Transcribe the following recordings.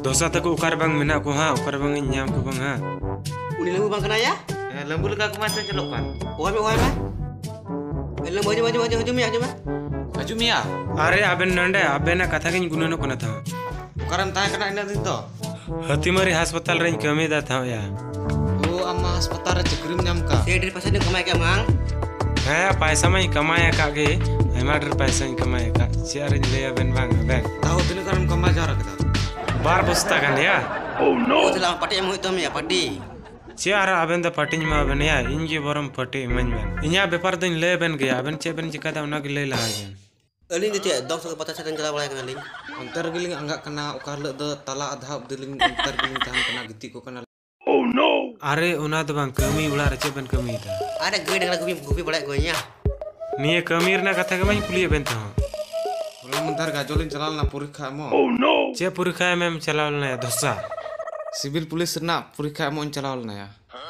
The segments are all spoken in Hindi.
Dosa taku ukar bang menak ko ha, ukar bang nyam ko bang ha. Uni lembu bang kena ya? Lembu leka aku masih celok kan. Oi me. Lembu maju me. Aju Mia. Are aben nande abena katha kin gunono kona tha. Ukaram tahan kena ina din to. Hatimari hospital rein kami da tha ya. Oh amma hospital re cekrim nyam ka. Saya dari pasar ni kemai ke mang? Ha paisa mai kamaya ka ge. Aima der paisa kamaya ka. Ciare ni le aben bang aben. Tahu tini karam kama jara kita. Bar bosta kan ya. Oh telah pati yang itu ya pati. Ciara aben da pati ma aben ya. Inge borom pati man ben. Inya bepar din le ben ge aben ce ben jika da una ge le la gen. Alin itu ya dok suka patah sedang jalan mulai kenalin. Antar giling anggak kena ukar le de tala adhab diling antar giling tahan kena giti ko kena. Oh no. Are una da bang kami ular ce ben kami da. Ada gue dengan gupi boleh gue nya. Niye kamir na katha ke mai kuliye ben tha. Ulang mentar gajolin celal na purikha mo. Oh no. Ce purikha mem chalal na dosa. Sibil pulis na purikha mo celal na ya.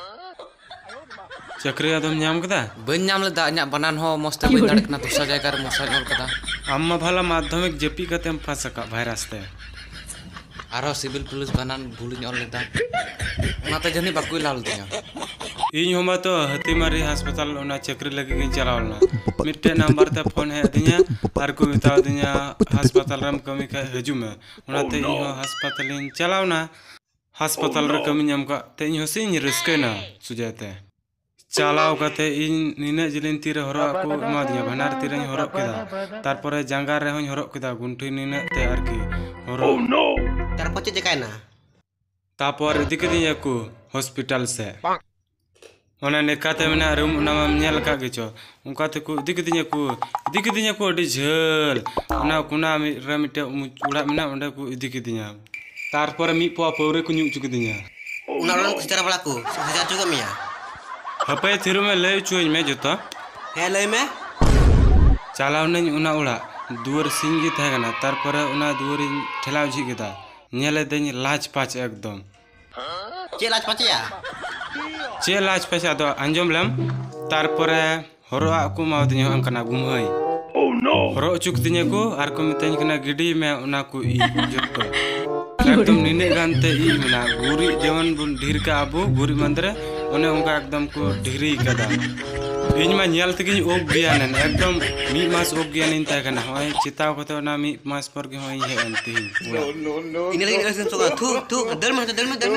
Cakri adom nyam kada. Benyam le da nyak banan ho moste ben dadak na dosa jaga re mosa nyol kada. Amma bhala madhyamik jepi katem fasaka virus te. Aro sibil pulis banan bulu nyol le da. Mata jani bakui lal tinya. इन होमा तो हतीमारी अस्पताल ओना चक्री लगी गई चलावना मिट्टे नंबर ते फोन है दिया आर को मिता दिया अस्पताल रम कमी का हजू में ओनाते इन हो अस्पताल इन चलावना अस्पताल रे कमी nyam का ते इन हो सिन रिस्क ना सुजाते चलाव कते इन निने जिलिन तीरे हरो को एमा दिया भनार तीरे हरो केदा तारपरे जांगा रे हों हरो केदा गुंठी निने ते आरकी हरो Terpocet jekaina. तापर इदिके दिया को हॉस्पिटल से Ona nekate mena room nama nyal ka gecho unka te ku dikitinya ku adi jhel ona kuna ramite ura mena onde ku dikitinya tarpore mi po pore ku nyu chukitinya Una orang secara pelaku, secara juga Mia. hape thiru me le chuin me joto Hello me. chalaw nañ una ura duar singi thagana tarpore una duar thelaw ji geda nyele deñ lach pach ekdom Cek lach pati ya. चे लाज पैसा तो अंजम लम तारपरे हरो आकु माव दिnya angkana gumhai oh no horo chuk dinya ko ar ko mitany kana gidi me ona ku I jotto ekdom nine gante I mena guri jewan bun dhir ka abu guri mandre one onka ekdom ko dhiri kada ᱤᱧ ᱢᱟ ᱧᱮᱞ ᱛᱮᱜᱤᱧ ᱚᱜ ᱜᱮᱭᱟᱱᱮᱱ ᱮᱠᱫᱚᱢ ᱢᱤᱫ ᱢᱟᱥ ᱚᱜ ᱜᱮᱭᱟᱱᱤᱧ ᱛᱟᱦᱮᱸ ᱠᱟᱱᱟ ᱦᱚᱸᱜᱼᱚᱭ ᱪᱮᱛᱟᱣ ᱠᱟᱛᱮ ᱚᱱᱟ ᱢᱤᱫ ᱢᱟᱥ ᱯᱚᱨ ᱜᱮ ᱦᱚᱸᱜᱼᱚᱭ ᱦᱮᱡ ᱮᱱ ᱛᱤᱧ Ini lagi dengan suka tu derma.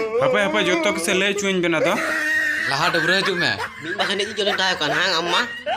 ᱦᱟᱯᱮ ᱡᱚᱛᱚ ᱠᱚᱥᱮ ᱞᱟᱹᱭ ᱦᱚᱪᱚᱧ ᱵᱮᱱ ᱟᱫᱚ Laha dobra juk me. Masa ni jodoh tahu kan hang amma.